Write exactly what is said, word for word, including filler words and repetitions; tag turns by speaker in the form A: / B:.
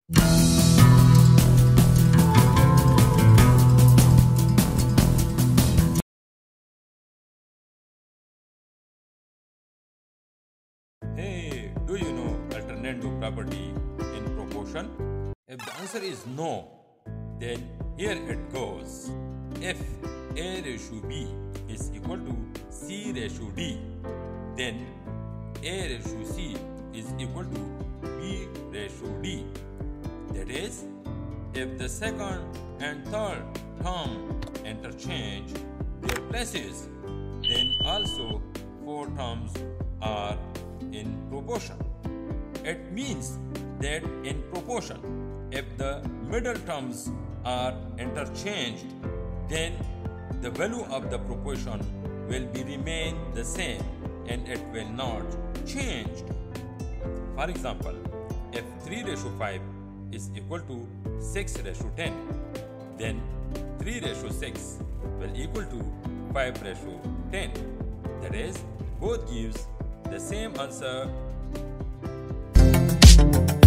A: Hey, do you know alternative property in proportion? If the answer is no, then here it goes. If A ratio B is equal to C ratio D, then A ratio C is equal to B ratio D. That is, if the second and third term interchange their places, then also four terms are in proportion. It means that in proportion, if the middle terms are interchanged, then the value of the proportion will be remain the same and it will not change. For example, if three ratio five is equal to six ratio ten, then three ratio six will equal to five ratio ten. That is, both gives the same answer.